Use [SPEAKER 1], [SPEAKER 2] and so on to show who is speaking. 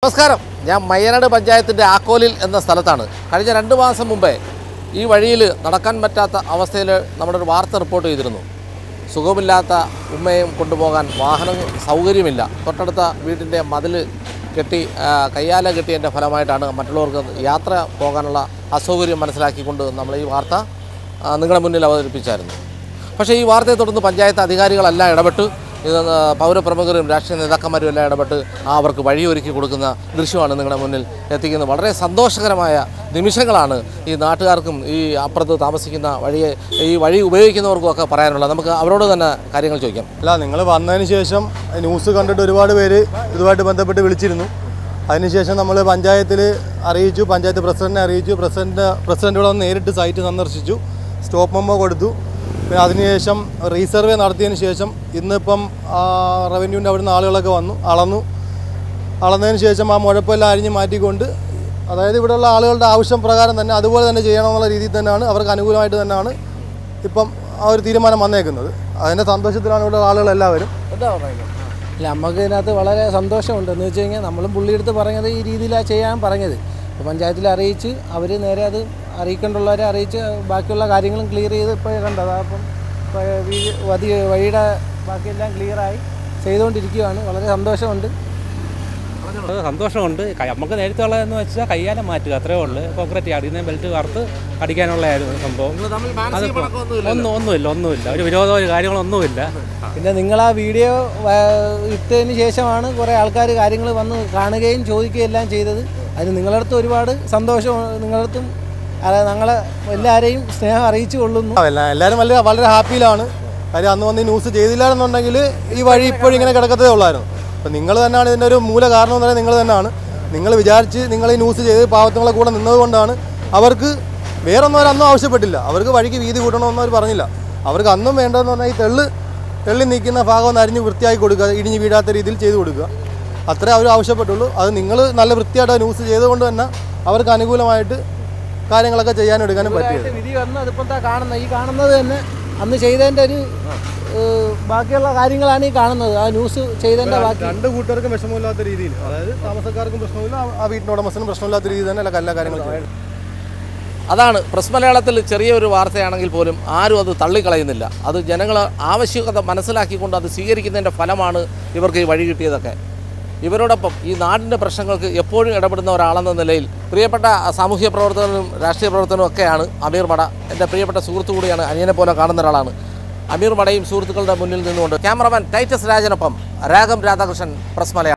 [SPEAKER 1] നമസ്കാരം. ഞാൻ മയ്യനാട് പഞ്ചായത്തിൻ്റെ ആക്കോലിൽ എന്ന സ്ഥലത്താണ്. കഴിഞ്ഞ 2 മാസം മുമ്പേ ഈ വഴിയിൽ നടക്കാൻ പറ്റാത്ത അവസ്ഥയിൽ നമ്മുടെ ഒരു വാർത്ത റിപ്പോർട്ട് ചെയ്തിരുന്നു. സുഖമില്ലാത്ത ഉമ്മയും കൊണ്ടുപോകാൻ വാഹനം സൗകര്യമില്ല. തൊട്ടടുത്ത വീട്ടിൻ്റെ മതിൽ കെട്ടി കയ്യാല കെട്ടിയതിൻ്റെ ഫലമായിട്ടാണ് മറ്റുള്ളവർക്ക് യാത്ര പോകാനുള്ള അസൗകര്യം മനസ്സിലാക്കിക്കൊണ്ട് നമ്മൾ ഈ വാർത്ത നിങ്ങളുടെ മുന്നിൽ അവതരിപ്പിച്ചായിരുന്നു. പക്ഷേ ഈ വാർത്തയെ തുടർന്ന് പഞ്ചായത്ത് അധികാരികളെല്ലാം ഇടപെട്ട് പൗരപ്രമുഖരും രാഷ്ട്രീയ നേതാക്കന്മാരും എല്ലാം ഇടപെട്ട് അവർക്ക് വഴിയൊരുക്കി കൊടുക്കുന്ന ദൃശ്യമാണ് നിങ്ങളുടെ മുന്നിൽ എത്തിക്കുന്നത്. വളരെ സന്തോഷകരമായ നിമിഷങ്ങളാണ് ഈ നാട്ടുകാർക്കും ഈ അപ്പുറത്ത് താമസിക്കുന്ന ഈ വഴി ഉപയോഗിക്കുന്നവർക്കും ഒക്കെ പറയാനുള്ളത്. നമുക്ക് അവരോട് തന്നെ കാര്യങ്ങൾ ചോദിക്കാം.
[SPEAKER 2] അല്ല, നിങ്ങൾ വന്നതിന് ശേഷം ന്യൂസ് കണ്ടിട്ട് ഒരുപാട് പേര് ഇതുമായിട്ട് ബന്ധപ്പെട്ട് വിളിച്ചിരുന്നു. അതിനുശേഷം നമ്മൾ പഞ്ചായത്തിൽ അറിയിച്ചു, പഞ്ചായത്ത് പ്രസിഡന്റിനെ അറിയിച്ചു. പ്രസിഡന്റ് ഇവിടെ വന്ന് നേരിട്ട് സൈറ്റ് സന്ദർശിച്ചു, സ്റ്റോപ്പ് മെമ്മോ കൊടുത്തു. പിന്നെ അതിനുശേഷം റീസർവേ നടത്തിയതിന് ശേഷം ഇന്നിപ്പം റവന്യൂവിൻ്റെ അവിടുന്ന് ആളുകളൊക്കെ വന്നു അളന്നതിന് ശേഷം ആ മുഴപ്പെല്ലാം അരിഞ്ഞ് മാറ്റിക്കൊണ്ട്, അതായത് ഇവിടെയുള്ള ആളുകളുടെ ആവശ്യം പ്രകാരം തന്നെ അതുപോലെ തന്നെ ചെയ്യണമെന്നുള്ള രീതിയിൽ തന്നെയാണ്, അവർക്ക് അനുകൂലമായിട്ട് തന്നെയാണ് ഇപ്പം ആ ഒരു തീരുമാനം വന്നേക്കുന്നത്. അതിൻ്റെ സന്തോഷത്തിലാണ് ഇവിടെ ആളുകളെല്ലാവരും.
[SPEAKER 3] അല്ല, നമുക്ക് ഇതിനകത്ത് വളരെ സന്തോഷമുണ്ട്. എന്ന് വെച്ച് കഴിഞ്ഞാൽ നമ്മളും പുള്ളിയെടുത്ത് പറഞ്ഞത് ഈ രീതിയിലാണ് ചെയ്യാൻ പറഞ്ഞത്. അപ്പോൾ പഞ്ചായത്തിൽ അറിയിച്ച് അവർ നേരെ അത് അറിയിക്കേണ്ടുള്ളവരെ അറിയിച്ച് ബാക്കിയുള്ള കാര്യങ്ങളും ക്ലിയർ ചെയ്ത് ഇപ്പോൾ കണ്ടത്. അപ്പം വഴിയുടെ ബാക്കിയെല്ലാം ക്ലിയറായി ചെയ്തുകൊണ്ടിരിക്കുകയാണ്. വളരെ സന്തോഷമുണ്ട്.
[SPEAKER 4] സന്തോഷമുണ്ട്. നമുക്ക് നേരത്തെ ഉള്ളതെന്ന് വെച്ചാൽ കയ്യാലെ മാറ്റുക, അത്രേ ഉള്ളൂ. കോൺക്രീറ്റ് അടിക്കുന്ന ബെൽറ്റ് വറുത്ത് അടിക്കാനുള്ളതായിരുന്നു സംഭവം. ഒന്നുമില്ല, ഒരു വിരോധമോ കാര്യങ്ങളൊന്നുമില്ല.
[SPEAKER 3] പിന്നെ നിങ്ങൾ ആ വീഡിയോ ഇട്ടതിന് ശേഷമാണ് കുറേ ആൾക്കാർ കാര്യങ്ങൾ വന്ന് കാണുകയും ചോദിക്കുകയും എല്ലാം ചെയ്തത്. അതിന് നിങ്ങളടുത്ത് ഒരുപാട് സന്തോഷം, നിങ്ങളടുത്തും ഞങ്ങളെ എല്ലാവരെയും സ്നേഹം അറിയിച്ചു കൊള്ളുന്നു.
[SPEAKER 2] എല്ലാവരും വളരെ ഹാപ്പിയിലാണ്. കാര്യം അന്ന് വന്ന് ന്യൂസ് ചെയ്തില്ലായിരുന്നുണ്ടെങ്കിൽ ഈ വഴി ഇപ്പോഴും ഇങ്ങനെ കിടക്കത്തേ ഉള്ളായിരുന്നു. അപ്പം നിങ്ങൾ തന്നെയാണ് ഇതിൻ്റെ ഒരു മൂല കാരണം എന്ന് പറയുന്നത്. നിങ്ങൾ തന്നെയാണ്, നിങ്ങൾ വിചാരിച്ച് നിങ്ങൾ ഈ ന്യൂസ് ചെയ്ത് പാവത്തുങ്ങളെ കൂടെ നിന്നതുകൊണ്ടാണ്. അവർക്ക് വേറൊന്നും അവരന്നും ആവശ്യപ്പെട്ടില്ല. അവർക്ക് വഴിക്ക് വീതി കൂട്ടണമെന്ന് അവർ പറഞ്ഞില്ല. അവർക്ക് അന്നും വേണ്ടതെന്ന് പറഞ്ഞാൽ ഈ തെള്ളി നിൽക്കുന്ന ഭാഗം ഒന്ന് അരിഞ്ഞ് വൃത്തിയാക്കി കൊടുക്കുക, ഇടിഞ്ഞ് വീഴാത്ത രീതിയിൽ ചെയ്ത് കൊടുക്കുക, അത്രേ അവർ ആവശ്യപ്പെട്ടുള്ളൂ. അത് നിങ്ങൾ നല്ല വൃത്തിയായിട്ട് ന്യൂസ് ചെയ്തുകൊണ്ട് തന്നെ അവർക്ക് അനുകൂലമായിട്ട് കാര്യങ്ങളൊക്കെ ചെയ്യാനും എടുക്കാനും പറ്റിയത്.
[SPEAKER 3] വിധി വന്ന് അതിപ്പോൾ ഈ കാണുന്നത് തന്നെ അന്ന് ചെയ്തതിൻ്റെ ഒരു ബാക്കിയുള്ള കാര്യങ്ങളാണ് ഈ കാണുന്നത്. ആ ന്യൂസ് ചെയ്തതിൻ്റെ ബാക്കി
[SPEAKER 2] 2 കൂട്ടർക്കും വിഷമമില്ലാത്ത രീതിയിൽ, അതായത് താമസക്കാർക്കും പ്രശ്നമില്ല, ആ വീട്ടിൻ്റെ ഉടമസ്ഥനും പ്രശ്നമില്ലാത്ത രീതിയിൽ തന്നെ എല്ലാ കാര്യങ്ങളും ചെയ്യും.
[SPEAKER 1] അതാണ് പ്രസ് മലയാളത്തിൽ ചെറിയൊരു വാർത്തയാണെങ്കിൽ പോലും ആരും അത് തള്ളിക്കളയുന്നില്ല. അത് ജനങ്ങൾ ആവശ്യകത മനസ്സിലാക്കിക്കൊണ്ട് അത് സ്വീകരിക്കുന്നതിൻ്റെ ഫലമാണ് ഇവർക്ക് ഈ വഴി കിട്ടിയതൊക്കെ. ഇവരോടൊപ്പം ഈ നാടിൻ്റെ പ്രശ്നങ്ങൾക്ക് എപ്പോഴും ഇടപെടുന്ന ഒരാളെന്ന നിലയിൽ പ്രിയപ്പെട്ട സാമൂഹ്യ പ്രവർത്തകനും രാഷ്ട്രീയ പ്രവർത്തകനും ഒക്കെയാണ് അമീർ മട. എൻ്റെ പ്രിയപ്പെട്ട സുഹൃത്തു കൂടിയാണ്, അനിയനെ പോലെ കാണുന്ന ഒരാളാണ്. അമീർ മടയും സുഹൃത്തുക്കളുടെ മുന്നിൽ നിന്നുകൊണ്ട് ക്യാമറമാൻ ടൈറ്റസ് രാജനൊപ്പം രാഘം രാധാകൃഷ്ണൻ, പ്രസ് മലയാളം.